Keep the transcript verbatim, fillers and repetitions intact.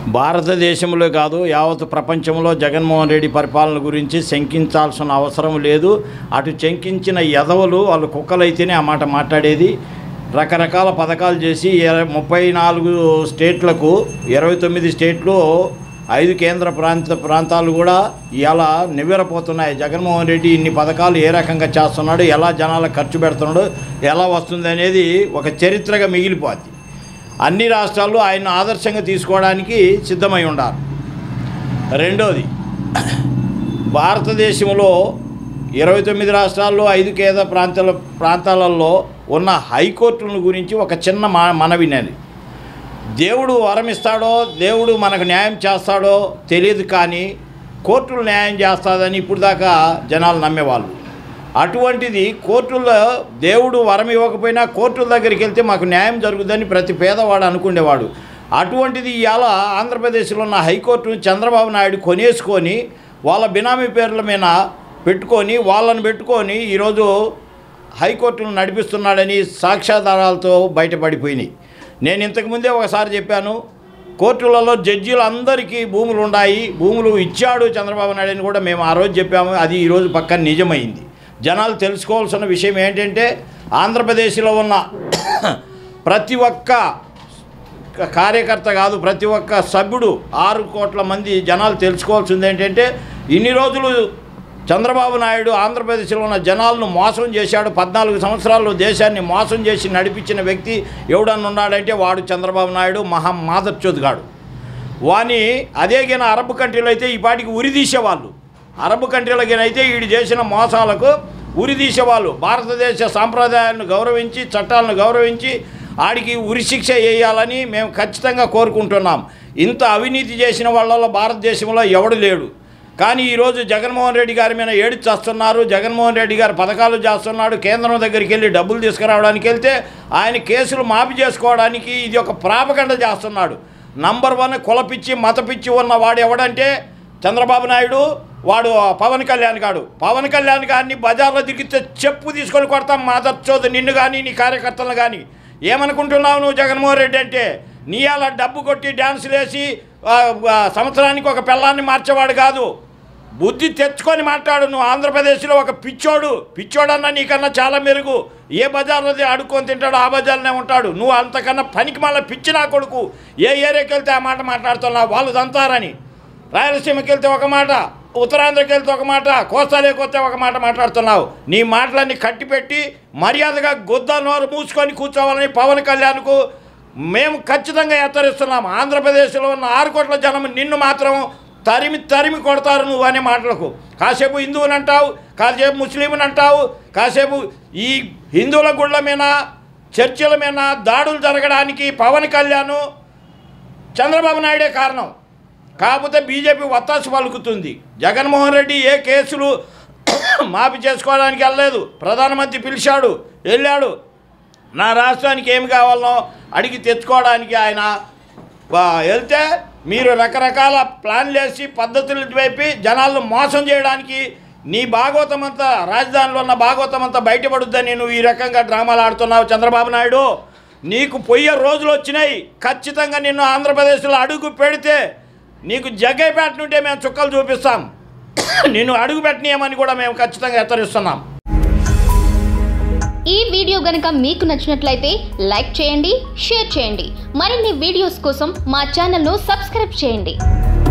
భారతదేశంలో కాదు యావత్ ప్రపంచంలో జగన్మోహన్ రెడ్డి పరిపాలన గురించి శంకించాల్సిన అవసరం లేదు. అటు శంకించిన ఎదవలు వాళ్ళు కుక్కలైతేనే ఆ మాట మాట్లాడేది. రకరకాల పథకాలు చేసి ముప్పై నాలుగు స్టేట్లకు ఇరవై తొమ్మిది స్టేట్లు ఐదు కేంద్ర ప్రాంత ప్రాంతాలు కూడా ఇలా నివ్వెరపోతున్నాయి. జగన్మోహన్ రెడ్డి ఇన్ని పథకాలు ఏ రకంగా చేస్తున్నాడు, ఎలా జనాలకు ఖర్చు పెడుతున్నాడు, ఎలా వస్తుంది అనేది ఒక చరిత్రగా మిగిలిపోద్ది. అన్ని రాష్ట్రాలు ఆయన ఆదర్శంగా తీసుకోవడానికి సిద్ధమై ఉండాలి. రెండోది, భారతదేశంలో ఇరవై తొమ్మిది రాష్ట్రాల్లో ఐదు కేంద్ర ప్రాంతాల ప్రాంతాలలో ఉన్న హైకోర్టుల గురించి ఒక చిన్న మా మనవినది. దేవుడు వరమిస్తాడో దేవుడు మనకు న్యాయం చేస్తాడో తెలియదు, కానీ కోర్టులు న్యాయం చేస్తాదని ఇప్పుడు దాకా జనాలు నమ్మేవాళ్ళు. అటువంటిది కోర్టుల్లో దేవుడు వరం ఇవ్వకపోయినా కోర్టుల దగ్గరికి వెళ్తే మాకు న్యాయం జరుగుతుందని ప్రతి పేదవాడు అనుకునేవాడు. అటువంటిది ఇవాళ ఆంధ్రప్రదేశ్లో ఉన్న హైకోర్టును చంద్రబాబు నాయుడు కొనేసుకొని వాళ్ళ బినామీ పేర్ల మీద పెట్టుకొని వాళ్ళని పెట్టుకొని ఈరోజు హైకోర్టును నడిపిస్తున్నాడని సాక్ష్యాధారాలతో బయటపడిపోయినాయి. నేను ఇంతకుముందే ఒకసారి చెప్పాను, కోర్టులలో జడ్జీలు అందరికీ భూములు ఉన్నాయి, భూములు ఇచ్చాడు చంద్రబాబు నాయుడు అని కూడా మేము ఆ రోజు చెప్పాము. అది ఈరోజు పక్కన నిజమైంది. జనాలు తెలుసుకోవాల్సిన విషయం ఏంటంటే, ఆంధ్రప్రదేశ్లో ఉన్న ప్రతి ఒక్క కార్యకర్త కాదు, ప్రతి ఒక్క సభ్యుడు, ఆరు కోట్ల మంది జనాలు తెలుసుకోవాల్సింది ఏంటంటే, ఇన్ని రోజులు చంద్రబాబు నాయుడు ఆంధ్రప్రదేశ్లో ఉన్న జనాలను మోసం చేశాడు. పద్నాలుగు సంవత్సరాలు దేశాన్ని మోసం చేసి నడిపించిన వ్యక్తి ఎవడన్నా ఉన్నాడంటే వాడు చంద్రబాబు నాయుడు, మహా మాదర్చోదుగాడు. వాని అదేగిన అరబ్ కంట్రీలో అయితే ఈ పాటికి ఉరిదీసేవాళ్ళు. అరబ్ కంట్రీలకైతే వీడు చేసిన మోసాలకు ఉరిదీసేవాళ్ళు. భారతదేశ సాంప్రదాయాలను గౌరవించి చట్టాలను గౌరవించి ఆడికి ఉరిశిక్ష వేయాలని మేము ఖచ్చితంగా కోరుకుంటున్నాం. ఇంత అవినీతి చేసిన వాళ్ళలో భారతదేశంలో ఎవడు లేడు. కానీ ఈరోజు జగన్మోహన్ రెడ్డి గారి మీద ఏడు చేస్తున్నారు. జగన్మోహన్ రెడ్డి గారు పథకాలు చేస్తున్నాడు. కేంద్రం దగ్గరికి వెళ్ళి డబ్బులు తీసుకురావడానికి వెళ్తే ఆయన కేసులు మాఫీ చేసుకోవడానికి ఇది ఒక ప్రాపగండ చేస్తున్నాడు. నంబర్ వన్ కులపిచ్చి మతపిచ్చి ఉన్న వాడు ఎవడంటే చంద్రబాబు నాయుడు, వాడు పవన్ కళ్యాణ్ గాడు. పవన్ కళ్యాణ్ గారిని బజార్లో దిగితే చెప్పు తీసుకొని కొడతాం మాదర్చోదు నిన్ను కానీ నీ కార్యకర్తలను కానీ. ఏమనుకుంటున్నావు నువ్వు జగన్మోహన్ రెడ్డి అంటే? నీ అలా డబ్బు కొట్టి డ్యాన్సులు వేసి సంవత్సరానికి ఒక పిల్లాన్ని మార్చేవాడు కాదు. బుద్ధి తెచ్చుకొని మాట్లాడు. నువ్వు ఆంధ్రప్రదేశ్లో ఒక పిచ్చోడు, పిచ్చోడన్నా నీకన్నా చాలా మెరుగు. ఏ బజార్లో అడుక్కొని తింటాడో ఆ బజార్లోనే ఉంటాడు. నువ్వు అంతకన్నా పనికి మళ్ళీ పిచ్చి నా కొడుకు. ఏ ఏరియాకి వెళ్తే ఆ మాట మాట్లాడుతున్నావు, వాళ్ళు దంతారని. రాయలసీమకి వెళ్తే ఒక మాట, ఉత్తరాంధ్రకి వెళ్తే ఒక మాట, కోస్తాలోకి వస్తే ఒక మాట మాట్లాడుతున్నావు. నీ మాటలన్నీ కట్టిపెట్టి మర్యాదగా గొద్ద నోరు మూసుకొని కూర్చోవాలని పవన్ కళ్యాణ్కు మేము ఖచ్చితంగా హెచ్చరిస్తున్నాం. ఆంధ్రప్రదేశ్లో ఉన్న ఆరు కోట్ల జనం నిన్ను మాత్రం తరిమి తరిమి కొడతారు నువ్వు అనే మాటలకు. కాసేపు హిందువుని అంటావు, కాసేపు ముస్లింని అంటావు, కాసేపు ఈ హిందువుల గుళ్ళ మీద చర్చిల మీద దాడులు జరగడానికి పవన్ కళ్యాణ్ చంద్రబాబు నాయుడే కారణం. కాకపోతే బీజేపీ వత్తాసు పలుకుతుంది. జగన్మోహన్ రెడ్డి ఏ కేసులు మాఫీ చేసుకోవడానికి వెళ్ళలేదు. ప్రధానమంత్రి పిలిచాడు, వెళ్ళాడు. నా రాష్ట్రానికి ఏమి కావాలనో అడిగి తెచ్చుకోవడానికి ఆయన వెళ్తే మీరు రకరకాల ప్లాన్లు వేసి పద్ధతులు వైపు జనాలను మోసం చేయడానికి నీ భాగవతం అంతా, రాజధానిలో ఉన్న భాగవతం అంతా బయటపడుద్దని నువ్వు ఈ రకంగా డ్రామాలు ఆడుతున్నావు చంద్రబాబు నాయుడు. నీకు పోయే రోజులు వచ్చినాయి. ఖచ్చితంగా నిన్ను ఆంధ్రప్రదేశ్లో అడుగు పెడితే నీకు జగ్గైపేట నుండే మేము చుక్కలు చూపిస్తాం. నిన్ను అడుగు పెట్టనీయమని కూడా మేము ఖచ్చితంగా హెచ్చరిస్తున్నాం. ఈ వీడియో గనుక మీకు నచ్చినట్లయితే లైక్ చేయండి, షేర్ చేయండి. మరిన్ని వీడియోస్ కోసం మా ఛానల్ను సబ్స్క్రైబ్ చేయండి.